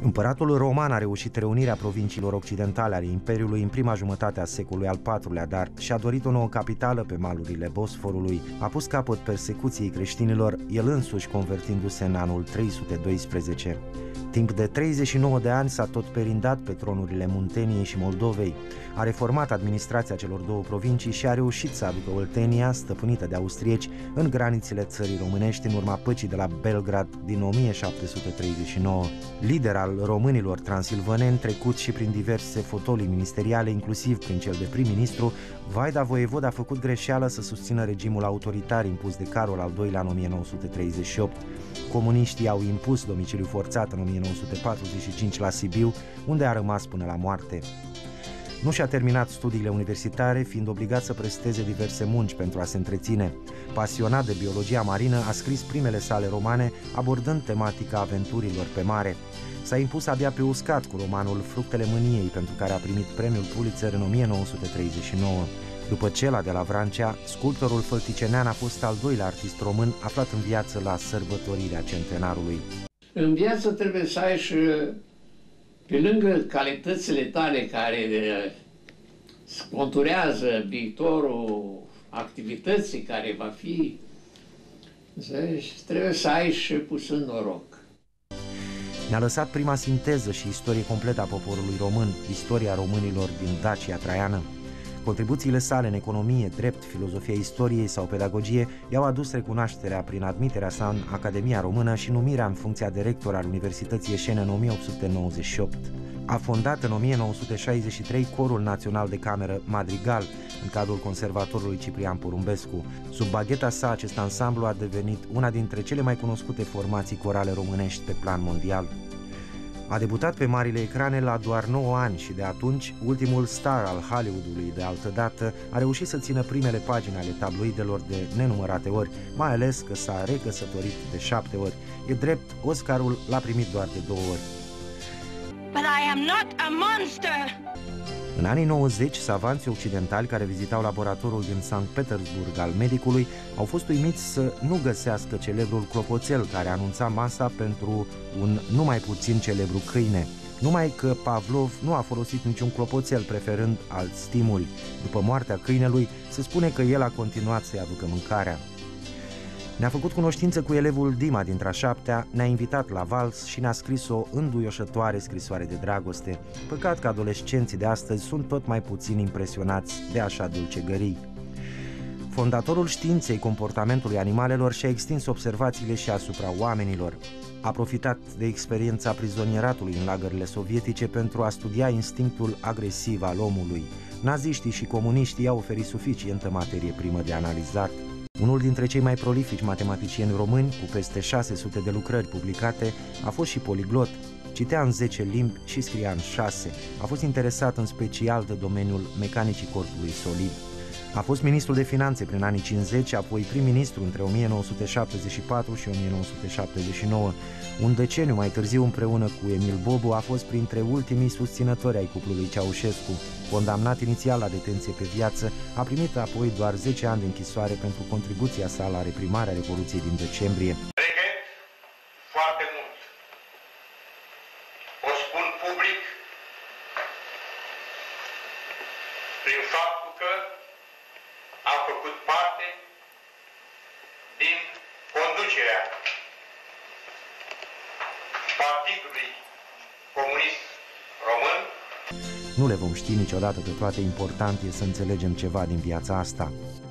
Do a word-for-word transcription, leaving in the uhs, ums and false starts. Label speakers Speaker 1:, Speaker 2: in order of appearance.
Speaker 1: Împăratul roman a reușit reunirea provinciilor occidentale ale Imperiului în prima jumătate a secolului al patrulea, dar și-a dorit o nouă capitală pe malurile Bosforului. A pus capăt persecuției creștinilor, el însuși convertindu-se în anul trei sute doisprezece. Timp de treizeci și nouă de ani s-a tot perindat pe tronurile Munteniei și Moldovei. A reformat administrația celor două provincii și a reușit să aducă Oltenia, stăpânită de austrieci, în granițele țării românești în urma păcii de la Belgrad din o mie șapte sute treizeci și nouă. Lider al românilor transilvaneni, trecut și prin diverse fotolii ministeriale, inclusiv prin cel de prim-ministru, Vaida Voievod a făcut greșeală să susțină regimul autoritar impus de Carol al doilea în o mie nouă sute treizeci și opt. Comuniștii au impus domiciliu forțat în o mie nouă sute patruzeci și cinci la Sibiu, unde a rămas până la moarte. Nu și-a terminat studiile universitare, fiind obligat să presteze diverse munci pentru a se întreține. Pasionat de biologia marină, a scris primele sale romane, abordând tematica aventurilor pe mare. S-a impus abia pe uscat cu romanul Fructele Mâniei, pentru care a primit premiul Pulitzer în o mie nouă sute treizeci și nouă. După Cela de la Vrancea, sculptorul fălticenean a fost al doilea artist român aflat în viață la sărbătorirea centenarului.
Speaker 2: În viață trebuie să ai și, pe lângă calitățile tale care conturează viitorul activității care va fi, trebuie să ai și puțin noroc.
Speaker 1: Ne-a lăsat prima sinteză și istorie completă a poporului român, istoria românilor din Dacia Traiană. Contribuțiile sale în economie, drept, filozofia istoriei sau pedagogie i-au adus recunoașterea prin admiterea sa în Academia Română și numirea în funcția de rector al Universității Eșene în o mie opt sute nouăzeci și opt. A fondat în o mie nouă sute șaizeci și trei Corul Național de Cameră Madrigal, în cadrul conservatorului Ciprian Porumbescu. Sub bagheta sa, acest ansamblu a devenit una dintre cele mai cunoscute formații corale românești pe plan mondial. A debutat pe marile ecrane la doar nouă ani și de atunci, ultimul star al Hollywoodului de altădată a reușit să țină primele pagini ale tabloidelor de nenumărate ori, mai ales că s-a recăsătorit de șapte ori. E drept, Oscarul l-a primit doar de două ori.
Speaker 3: But I am not a monster!
Speaker 1: În anii nouăzeci, savanții occidentali care vizitau laboratorul din Sankt Petersburg al medicului au fost uimiți să nu găsească celebrul clopoțel care anunța masa pentru un nu mai puțin celebru câine. Numai că Pavlov nu a folosit niciun clopoțel, preferând alți stimuli. După moartea câinelui, se spune că el a continuat să-i aducă mâncarea. Ne-a făcut cunoștință cu elevul Dima dintre a șaptea, ne-a invitat la vals și ne-a scris o înduioșătoare scrisoare de dragoste. Păcat că adolescenții de astăzi sunt tot mai puțin impresionați de așa dulcegării. Fondatorul științei comportamentului animalelor și-a extins observațiile și asupra oamenilor. A profitat de experiența prizonieratului în lagările sovietice pentru a studia instinctul agresiv al omului. Naziștii și comuniștii i-au oferit suficientă materie primă de analizat. Unul dintre cei mai prolifici matematicieni români, cu peste șase sute de lucrări publicate, a fost și poliglot. Citea în zece limbi și scria în șase. A fost interesat în special de domeniul mecanicii corpului solid. A fost ministru de finanțe prin anii cincizeci, apoi prim-ministru între o mie nouă sute șaptezeci și patru și o mie nouă sute șaptezeci și nouă. Un deceniu mai târziu, împreună cu Emil Bobu, a fost printre ultimii susținători ai cuplului Ceaușescu. Condamnat inițial la detenție pe viață, a primit apoi doar zece ani de închisoare pentru contribuția sa la reprimarea Revoluției din decembrie.
Speaker 4: Regret foarte mult. O spun public prin faptul că am făcut parte din conducerea Partidului Comunist Român.
Speaker 1: Nu le vom ști niciodată pe toate, important e să înțelegem ceva din viața asta.